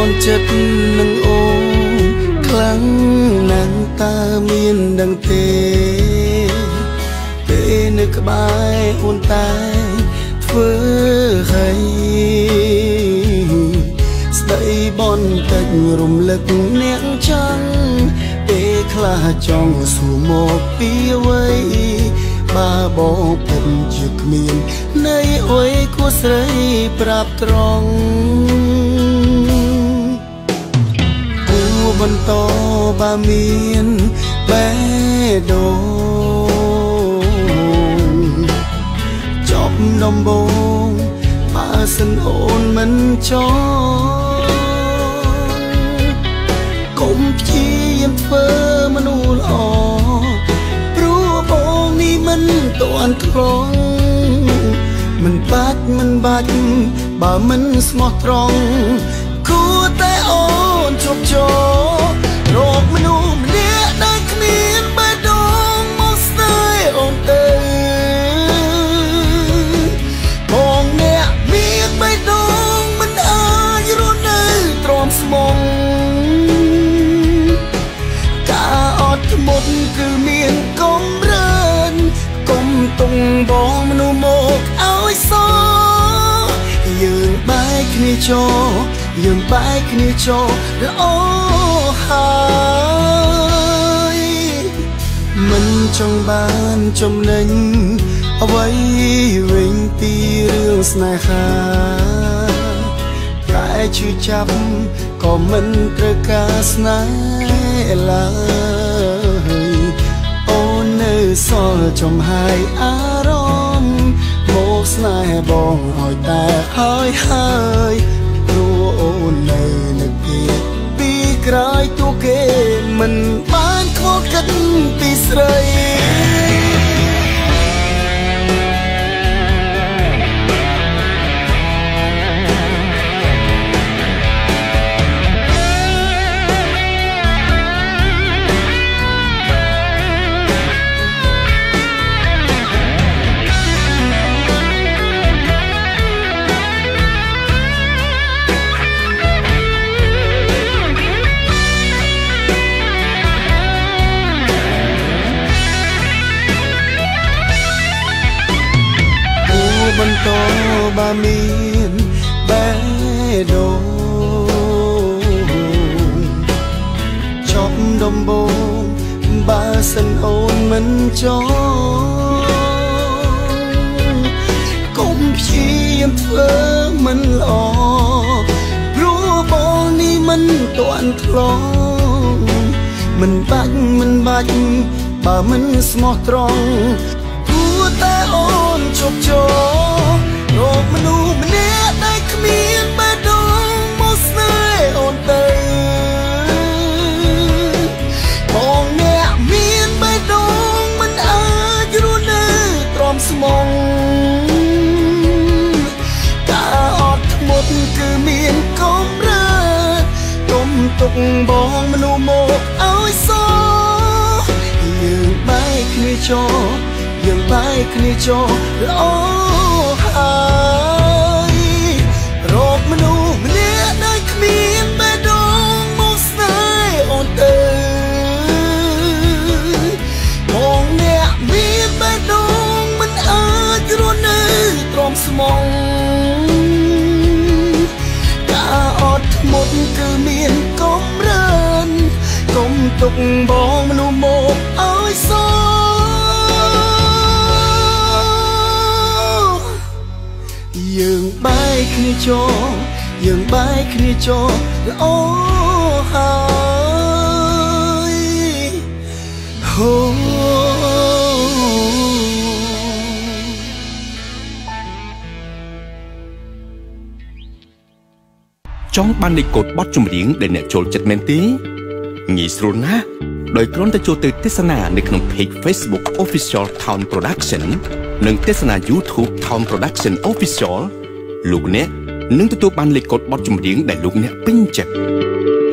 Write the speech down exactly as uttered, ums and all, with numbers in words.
นចិត្តនឹងអូនខ្លាំងណាស់តើមានដឹងទេពេលនៅក្បែរអូនតែធ្វើឲ្យស្ដីបនតិចរំលឹកអ្នកចឹងពេលខ្លះចង់សួរមកពីអ្វីបើបងពិតជាគ្មាននៃអុយគួស្រីប្រាប់ត្រង់គួបន្តបើមានបេះដូងចប់ដំបងបើសិនអូនមិនចង់កុំព្យាយាមធ្វើមនុស្សល្អព្រោះបងនេះមិនទាន់ត្រង់មិនបាច់មិនបាច់បើមិនស្មោះត្រង់គួរតែអូនជប់ចោរកមនុស្សម្នាក់ដែលគ្មានបេះដូងមកស្នេហ៍អូនទៅបងអ្នកមានបេះដូងមិនអាចរស់នៅទ្រាំស្មុងការអត់ធ្មត់គឺមានកម្រិតកុំទុំបងមនុស្សមកឲ្យសោយើងបែកគ្នាចោយើងបែកគ្នាចោល្អហើយមិនចង់បានចំណេញអ្វីវិញពីរឿងស្នេហាតែឈឺចាប់ក៏មិនត្រូវការស្នេហ៍ឡើយអូននៅសល់ចំហាយអារម្មណ៍មកស្នេហ៍បងឲ្យតែហើយហើយព្រោះអូននៅនឹកគេពីក្រោយទូគេមិនបានខកគិតពីស្រីបន្តបើមានបេះដូងចប់ដំបងបើសិនអូនមិនចង់កុំព្យាយាមធ្វើមិនល្អព្រោះបងនេះមិនទាន់ធ្លាប់មិនបាច់មិនបាច់បើមិនស្មោះត្រង់តែអូនជប់ចោរកមនុស្សម្នាក់ដែលគ្មានបេះដូងមកស្នេហ៍អូនទៅបងអ្នកមានបេះដូងមិនអាចរស់នៅទ្រាំស្មុងការអត់ធ្មត់គឺមានកម្រិតកុំទុកបងមនុស្សមកឲ្យសោយើងបែកគ្នាចោយើងបែកគ្នាចោល្អហើយរកមនុស្សម្នាក់ដែលគ្មានបេះដូងមកស្នេហ៍អូនទៅបងអ្នកមានបេះដូងមិនអាចរស់នៅទ្រាំស្មុងការអត់ធ្មត់គឺមានកម្រិតកុំទុកបងមនុស្សមកឲ្យសោយើងបែកគ្នាចោយើងបែកគ្នាចោល្អហើយហូចង់បានលេខកូដបទចម្រៀងដែលអ្នកចូលចិត្តមែនទេងាយស្រួលណាស់ដោយគ្រាន់តែចូលទៅទស្សនានៅក្នុង Page Facebook Official Town Production និងទស្សនា YouTube Town Production Official លោកអ្នកនឹងទទួលបានលេខកូដបទចម្រៀងដែលលោកអ្នកពេញចិត្ត